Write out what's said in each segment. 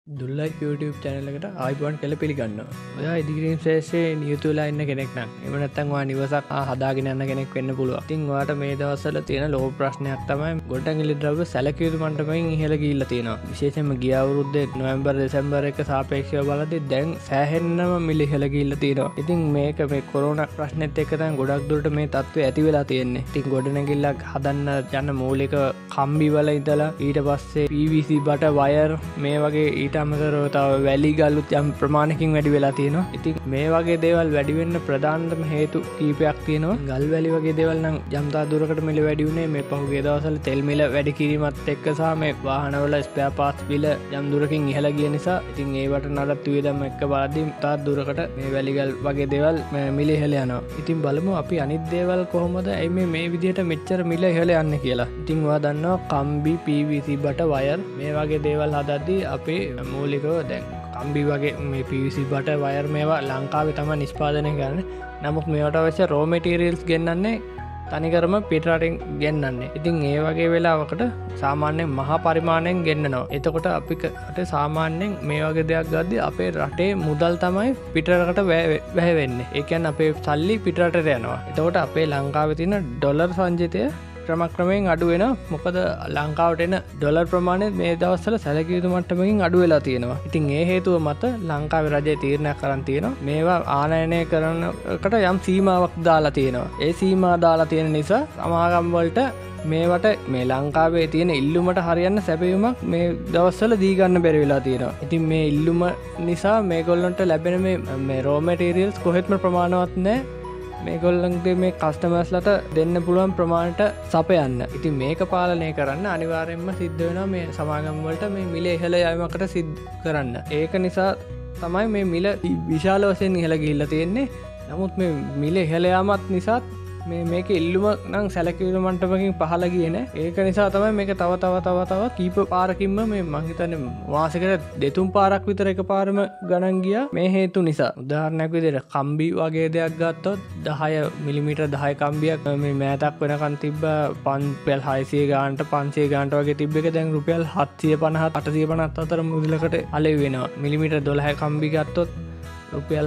දුල්ලයි YouTube චැනල එකට ආයිබෝන් කළ පිළිගන්න ඔයා ඉදිගරීම් ශේෂයේ නියුතුලා ඉන්න කෙනෙක් නම් එම නැත්තම් ඔයා නිවසක් හදාගෙන යන්න කෙනෙක් වෙන්න පුළුවන්. ඉතින් ඔයාට මේ දවස්වල තියෙන ලොකු ප්‍රශ්නයක් තමයි ගොඩනැගිලි ද්‍රව්‍ය සැලකිය යුතු මට්ටමකින් ඉහළ ගිහිල්ලා තියෙනවා. විශේෂයෙන්ම ගිය අවුරුද්දේ නොවැම්බර් දෙසැම්බර් එක සාපේක්ෂව බලද්දී දැන් සෑහෙන්නම මිල ඉහළ ගිහිල්ලා තියෙනවා. ඉතින් මේක මේ කොරෝනා ප්‍රශ්නෙත් එක්ක දැන් ගොඩක් දුරට මේ තත්ත්වය ඇති වෙලා තියෙන්නේ. ඉතින් ගොඩනැගිල්ලක් හදන්න යන මූලික කම්බි වල ඉඳලා ඊට පස්සේ PVC බට වයර් මේ වගේ ඊට අමතරව තව වැලි ගල්ලුත් යම් ප්‍රමාණයකින් වැඩි වෙලා තියෙනවා. ඉතින් මේ වගේ දේවල් වැඩි වෙන්න ප්‍රධානම හේතු කීපයක් තියෙනවා. ගල් වැලි වගේ දේවල් නම් යම්තා දුරකට මිල වැඩි වුණේ මේ පහුගිය දවස්වල තෙල් මිල වැඩි කිරීමත් එක්ක සහ මේ වාහනවල ස්පෙයා පාර්ට්ස් බිල යම් දුරකින් ඉහළ ගිය නිසා ඉතින් ඒවට නඩත්තු වියදම් එක්ක බලද්දී තාත් දුරකට මේ වැලි ගල් වගේ දේවල් මිල ඉහළ යනවා. ඉතින් බලමු අපි අනිත් දේවල් කොහොමද ඇයි මේ විදිහට මෙච්චර මිල ඉහළ යන්නේ කියලා. ඉතින් ඔයා දන්නවා කම්බි PVC බට වයර් මේ වගේ දේවල් හදද්දී අපේ මූලිකව දැන් කම්බි වගේ මේ PVC බට වයර් මේවා ලංකාවේ තමයි නිෂ්පාදනය කරන්නේ. නමුත් මේවට අවශ්‍ය raw materials ගෙන්නන්නේ තනිකරම පිටරටින් ගෙන්නන්නේ. ඉතින් ඒ වගේ වෙලාවකට සාමාන්‍යයෙන් මහා පරිමාණයෙන් ගෙන්නනවා. එතකොට අපිට සාමාන්‍යයෙන් මේ වගේ දෙයක් ගද්දී අපේ රටේ මුදල් තමයි පිටරටකට වැය වෙන්නේ. ඒ කියන්නේ අපේ සල්ලි පිටරටට යනවා. එතකොට අපේ ලංකාවේ තියෙන ඩොලර් සංචිතය ක්‍රමක්‍රමයෙන් අඩු වෙනවා. මොකද ලංකාවට එන ඩොලර් ප්‍රමාණය මේ දවස්වල සැලකිය යුතු මට්ටමකින් අඩු වෙලා තියෙනවා. ඉතින් ඒ හේතුව මත ලංකාවේ රජය තීරණයක් කරන් තියෙනවා. මේවා ආනයනය කරනකට යම් සීමාවක් දාලා තියෙනවා. ඒ සීමා දාලා තියෙන නිසා සමාගම් වලට මේවට මේ ලංකාවේ තියෙන ඉල්ලුමට හරියන්න සැපයුමක් මේ දවස්වල දී ගන්න බැරි වෙලා තියෙනවා. ඉතින් මේ ඉල්ලුම නිසා මේගොල්ලන්ට ලැබෙන මේ raw materials කොහෙත්ම ප්‍රමාණවත් නැහැ. මේගොල්ලන්ගේ මේ කස්ටමර්ස්ලට දෙන්න පුළුවන් ප්‍රමාණයට සපයන්න. ඉතින් මේක පාලනය කරන්න අනිවාර්යෙන්ම සිද්ධ වෙනවා මේ සමාගම් වලට මේ මිල ඉහළ යාමකට සිද්ධ කරන්න. ඒක නිසා තමයි මේ මිල විශාල වශයෙන් ඉහළ ගිහිල්ලා තියෙන්නේ. නමුත් මේ මිල ඉහළ යාමත් නිසා මේක ඉල්ලුම නම් සැලකිය යුතු මට්ටමකින් පහළ ගියේ නෑ. ඒක නිසා තමයි මේක තව කීප පාරකින්ම මේ මං හිතන්නේ මාසෙකට දෙතුන් පාරක් විතර එකපාරම ගණන් ගියා මේ හේතු නිසා. උදාහරණයක් විදිහට කම්බි වගේ දෙයක් ගත්තොත් 10 මිලිමීටර් 10 කම්බියක් මේ මෑතක් වෙනකන් තිබ්බ රුපියල් 600 ගානට 500 ගානට වගේ තිබ්බ එක දැන් රුපියල් 750 850 අතර මුදලකට අලෙවි වෙනවා. මිලිමීටර් 12 කම්බි ගත්තොත් රුපියල්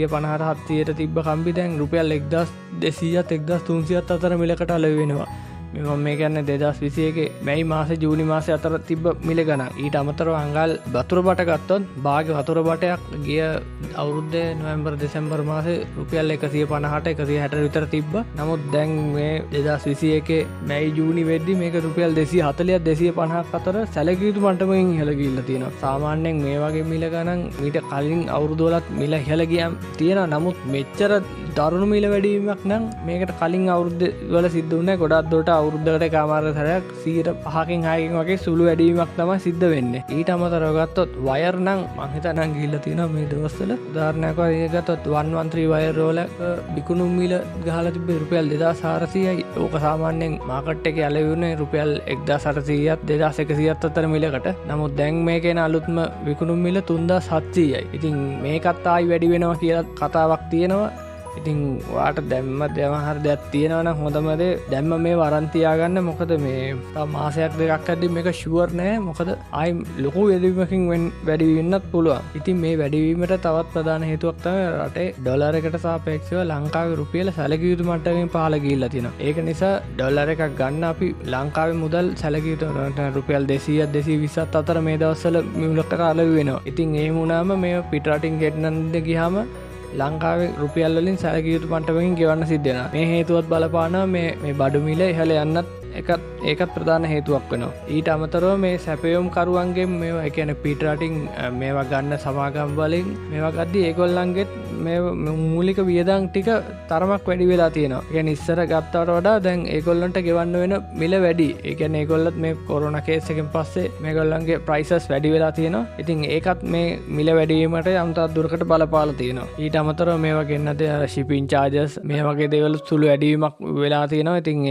650 700ට තිබ්බ කම්බි දැන් රුපියල් 1200ත් 1300ත් අතර මිලකට අලෙවි වෙනවා. මේ කියන්නේ 2021 මැයි මාසේ ජූනි මාසේ අතර තිබ්බ මිල ගණන්. ඊට අමතරව අඟල් වතුර බට ගත්තොත් භාග්‍ය වතුර බටයක් ගිය අවුරුද්දේ නොවැම්බර් දෙසැම්බර් මාසේ රුපියල් 150ට 160 විතර තිබ්බා. නමුත් දැන් මේ 2021 මැයි ජූනි වෙද්දි මේක රුපියල් 240ක් 250ක් අතර සැලකිය යුතු මට්ටමකින් ඉහළ ගිහිල්ලා තියෙනවා. සාමාන්‍යයෙන් මේ වගේ මිල ගණන් මීට කලින් අවුරුදු වලත් මිල ඉහළ ගියම් තියෙනවා. නමුත් මෙච්චර දරුණු මිල වැඩිවීමක් නම් මේකට කලින් අවුරුද්ද වල සිද්ධ වුණේ. ගොඩක් දුරට අවුරුද්දකට එකමාර සැරයක් 5කින් 6කින් වගේ සුළු වැඩිවීමක් තමයි සිද්ධ වෙන්නේ. ඊට අමතරව ගත්තොත් වයර් නම් මං හිතනම් ගිහිල්ලා තියෙනවා මේ දවස්වල. උදාහරණයක් වගේ ගත්තොත් 113 වයර් රෝලක විකුණු මිල ගහලා තිබ්බේ රුපියල් 2400යි. ඕක සාමාන්‍යයෙන් මාකට් එකේ අලෙවි වුණේ රුපියල් 1800ත් 2100ත් අතර මිලකට. නමුත් දැන් මේකේන අලුත්ම විකුණු මිල 3700යි. ඉතින් මේකත් ආයි වැඩි වෙනවා කියලා කතාවක් තියෙනවා. ඉතින් වාට දැම්ම දෙමහර දෙයක් තියෙනවා නම් හොඳම දේ දැම්ම මේ වරන් තියාගන්න. මොකද මේ තව මාසයක් දෙකක් ඇද්දි මේක ෂුවර් නෑ. මොකද ආයි ලොකු වැඩිවීමකින් වැඩි වෙන්නත් පුළුවන්. ඉතින් මේ වැඩිවීමට තවත් ප්‍රධාන හේතුවක් තමයි රටේ ඩොලර් එකට සාපේක්ෂව ලංකාවේ රුපියල සැලකිය යුතු මට්ටමකින් පහළ ගිහිල්ලා තියෙනවා. ඒක නිසා ඩොලර් එකක් ගන්න අපි ලංකාවේ මුදල් සැලකිය යුතු රුපියල් 200ත් 220ත් අතර මේ දවස්වල මිලකට අලෙවි වෙනවා. ඉතින් එහෙම වුණාම මේ පිටරටින් ගෙන්නන්න ගියාම ලංකාවේ රුපියල් වලින් සැලකිය යුතු මට්ටමකින් ගෙවන්න සිද්ධ වෙනවා. මේ හේතුවත් බලපානවා මේ බඩු මිල ඉහළ යන්නත් ඒකත් ප්‍රධාන හේතුවක් වෙනවා. ඊට අමතරව මේ සැපයුම් කරුවන්ගේ මේවා ඒ කියන්නේ පිටරටින් මේවා ගන්න සමාගම් වලින් මේවා ගද්දී ඒගොල්ලන්ගෙත් මේ මූලික වියදම් ටික තරමක් වැඩි වෙලා තියෙනවා. ඒ කියන්නේ ඉස්සර ගත්තට වඩා දැන් ඒගොල්ලන්ට ගෙවන්න වෙන මිල වැඩි. ඒ කියන්නේ ඒගොල්ලොත් මේ කොරෝනා කේස් එකෙන් පස්සේ මේගොල්ලන්ගේ ප්‍රයිසස් වැඩි වෙලා තියෙනවා. ඉතින් ඒකත් මේ මිල වැඩි වීමට යම්තාක් දුරකට බලපාලා තියෙනවා. ඊට අමතරව මේවා ගෙන්නද ෂිපින් චාර්ජස් මේ වගේ දේවල් සුළු වැඩි වීමක් වෙලා තියෙනවා. ඉතින් ඒවත්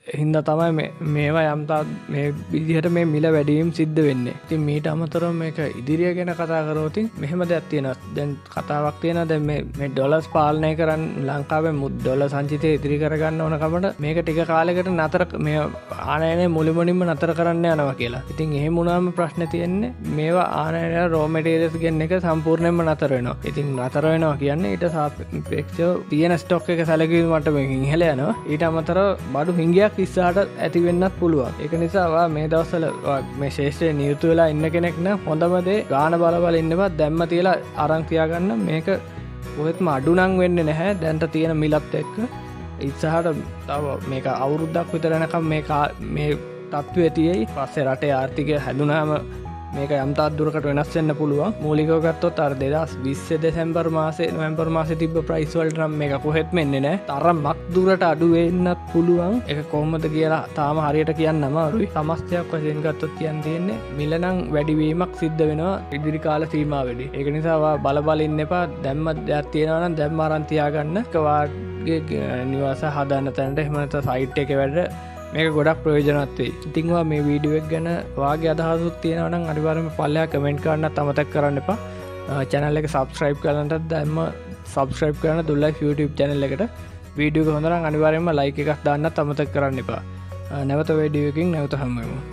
හින්ද තමයි මේවා යම්තා මේ විදිහට මේ මිල වැඩීම් සිද්ධ වෙන්නේ. ඉතින් මීට අමතරව මේක ඉදිරිය ගැන කතා කරෝතින් මෙහෙම දෙයක් තියෙනවා. දැන් කතාවක් තියෙනවා දැන් මේ ඩොලර්ස් පාලනය කරන්න ලංකාවේ ඩොලර් සංචිතය ඉදිරි කරගන්න ඕන කමට මේක ටික කාලයකට නතර මේ ආනයනය මුලින්ම නතර කරන්න යනවා කියලා. ඉතින් එහෙම වුණාම ප්‍රශ්නේ තියෙන්නේ මේවා ආනයනය රෝ මැටීරියල්ස් ගෙන්න එක සම්පූර්ණයෙන්ම නතර වෙනවා. ඉතින් නතර වෙනවා කියන්නේ ඊට සාපේක්ෂව තියෙන ස්ටොක් එක සැලකීම මට්ටමකින් ඉහළ යනවා. ඊට අමතරව බඩු හිඟයක් ඉස්සරහට ඇති වෙන්නත් පුළුවන්. ඒක නිසා මේ දවස්වල මේ ශේෂ්ත්‍රයේ නියුතු වෙලා ඉන්න කෙනෙක් නම් හොඳම දේ ගාන බල ඉන්නවා දැම්ම තියලා අරන් තියාගන්න. මේක කොහෙත්ම අඩු නම් වෙන්නේ නැහැ. දැන්ට තියෙන මිලත් එක්ක ඉස්සරහට තව මේක අවුරුද්දක් විතර යනකම් මේ තත්ත්වය තියෙයි. පස්සේ රටේ ආර්ථිකය හැදුනාම මේක යම්තාක් දුරකට වෙනස් වෙන්න පුළුවන්. මූලිකව ගත්තොත් අර 2020 දෙසැම්බර් මාසේ නොවැම්බර් මාසේ තිබ්බ ප්‍රයිස් වලට නම් මේක කොහෙත්ම එන්නේ නැහැ. තරමක් දුරට අඩු වෙන්නත් පුළුවන්. ඒක කොහොමද කියලා තාම හරියට කියන්න අමාරුයි. සමස්තයක් වශයෙන් ගත්තොත් කියන්න තියෙන්නේ මිල නම් වැඩිවීමක් සිද්ධ වෙනවා ඉදිරි කාල සීමාවෙදී. ඒක නිසා බල ඉන්න එපා. දැම්ම දෙයක් තියෙනවා නම් දැම්ම අරන් තියාගන්න. ඒක වාගේ නිවාස හදන්න තැනට එහෙම නැත්නම් සයිට් එකේ වැඩ මේක ගොඩක් ප්‍රයෝජනවත් වෙයි. ඉතින් මේ වීඩියෝ එක ගැන වාගේ අදහසක් තියෙනවා නම් අනිවාර්යයෙන්ම පල්ලෙහා කමෙන්ට් කරන්නත් අමතක කරන්න එපා. channel එක subscribe කරන්නත් දැම්ම subscribe කරන්න දුල්ලයි YouTube channel එකට. වීඩියෝ එක හොඳ නම් අනිවාර්යයෙන්ම like එකක් දාන්නත් අමතක කරන්න එපා. නැවත වීඩියෝ එකකින් නැවත හමු වෙමු.